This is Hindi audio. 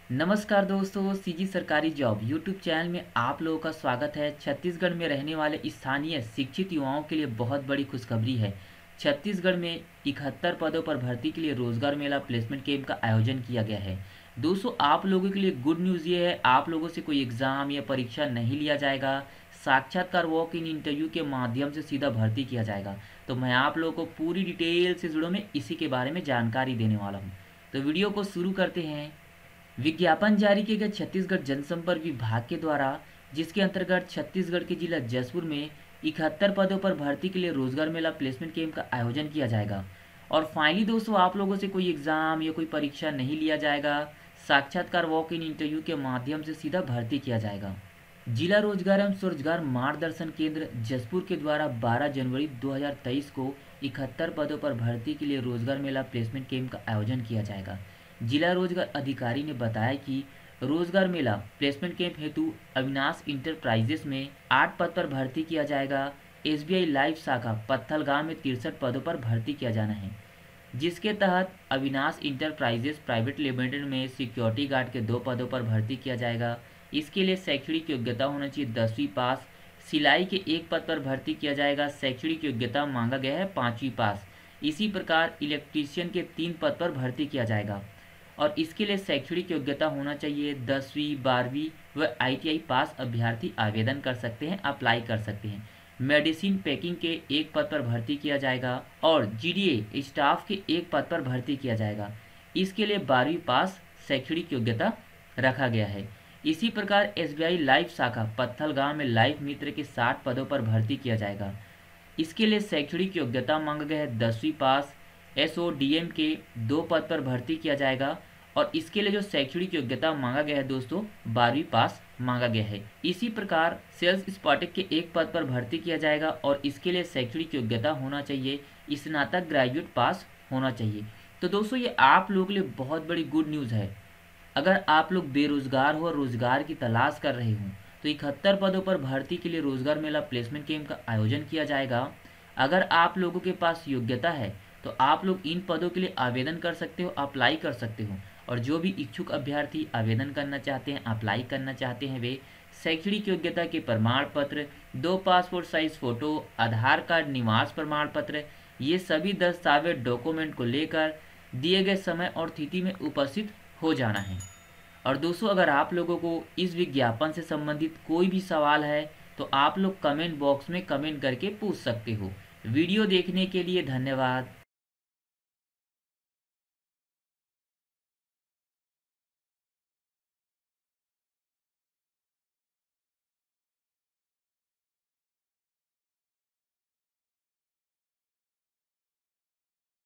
नमस्कार दोस्तों, सीजी सरकारी जॉब यूट्यूब चैनल में आप लोगों का स्वागत है। छत्तीसगढ़ में रहने वाले स्थानीय शिक्षित युवाओं के लिए बहुत बड़ी खुशखबरी है। छत्तीसगढ़ में 71 पदों पर भर्ती के लिए रोजगार मेला प्लेसमेंट कैंप का आयोजन किया गया है। दोस्तों, आप लोगों के लिए गुड न्यूज़ ये है, आप लोगों से कोई एग्ज़ाम या परीक्षा नहीं लिया जाएगा। साक्षात्कार वॉक इन इंटरव्यू के माध्यम से सीधा भर्ती किया जाएगा। तो मैं आप लोगों को पूरी डिटेल से जुड़ो में इसी के बारे में जानकारी देने वाला हूँ। तो वीडियो को शुरू करते हैं। विज्ञापन जारी किए गए छत्तीसगढ़ जनसंपर्क विभाग के द्वारा, जिसके अंतर्गत छत्तीसगढ़ के जिला जसपुर में 71 पदों पर भर्ती के लिए रोजगार मेला प्लेसमेंट कैंप का आयोजन किया जाएगा। और फाइनली दोस्तों, आप लोगों से कोई एग्जाम या कोई परीक्षा नहीं लिया जाएगा। साक्षात्कार वॉक इन इंटरव्यू के माध्यम से सीधा भर्ती किया जाएगा। जिला रोजगार एवं स्वरोजगार मार्गदर्शन केंद्र जसपुर के द्वारा 12 जनवरी 2023 को 71 पदों पर भर्ती के लिए रोजगार मेला प्लेसमेंट कैंप का आयोजन किया जाएगा। जिला रोजगार अधिकारी ने बताया कि रोजगार मेला प्लेसमेंट कैंप हेतु अविनाश इंटरप्राइजेस में 8 पद पर भर्ती किया जाएगा। एसबीआई लाइफ शाखा पत्थलगांव में 63 पदों पर भर्ती किया जाना है, जिसके तहत अविनाश इंटरप्राइजेस प्राइवेट लिमिटेड में सिक्योरिटी गार्ड के 2 पदों पर भर्ती किया जाएगा। इसके लिए शैक्षणिक योग्यता होना चाहिए 10वीं पास। सिलाई के 1 पद पर भर्ती किया जाएगा। शैक्षणिक योग्यता मांगा गया है 5वीं पास। इसी प्रकार इलेक्ट्रीशियन के 3 पद पर भर्ती किया जाएगा और इसके लिए शैक्षणिक योग्यता होना चाहिए 10वीं 12वीं व आईटीआई पास अभ्यर्थी आवेदन कर सकते हैं, अप्लाई कर सकते हैं। मेडिसिन पैकिंग के 1 पद पर भर्ती किया जाएगा और जीडीए स्टाफ के 1 पद पर भर्ती किया जाएगा। इसके लिए 12वीं पास शैक्षणिक योग्यता रखा गया है। इसी प्रकार एसबीआई लाइफ शाखा पत्थलगांव में लाइफ मित्र के 60 पदों पर भर्ती किया जाएगा। इसके लिए शैक्षणिक योग्यता मांगा गया है 10वीं पास। एसओडीएम के 2 पद पर भर्ती किया जाएगा और इसके लिए जो शैक्षणिक योग्यता मांगा गया है दोस्तों 12वीं पास मांगा गया है। इसी प्रकार सेल्स स्पार्टक के 1 पद पर भर्ती किया जाएगा और इसके लिए शैक्षणिक योग्यता होना चाहिए स्नातक ग्रेजुएट पास होना चाहिए। तो दोस्तों, ये आप लोगों के लिए बहुत बड़ी गुड न्यूज़ है। अगर आप लोग बेरोजगार हो और रोजगार की तलाश कर रहे हो तो 71 पदों पर भर्ती के लिए रोजगार मेला प्लेसमेंट कैंप का आयोजन किया जाएगा। अगर आप लोगों के पास योग्यता है तो आप लोग इन पदों के लिए आवेदन कर सकते हो, अप्लाई कर सकते हो। और जो भी इच्छुक अभ्यर्थी आवेदन करना चाहते हैं, अप्लाई करना चाहते हैं, वे शैक्षणिक योग्यता के प्रमाण पत्र, 2 passport size photo, Aadhaar card, निवास प्रमाण पत्र, ये सभी दस्तावेज डॉक्यूमेंट को लेकर दिए गए समय और तिथि में उपस्थित हो जाना है। और दोस्तों, अगर आप लोगों को इस विज्ञापन से संबंधित कोई भी सवाल है तो आप लोग कमेंट बॉक्स में कमेंट करके पूछ सकते हो। वीडियो देखने के लिए धन्यवाद।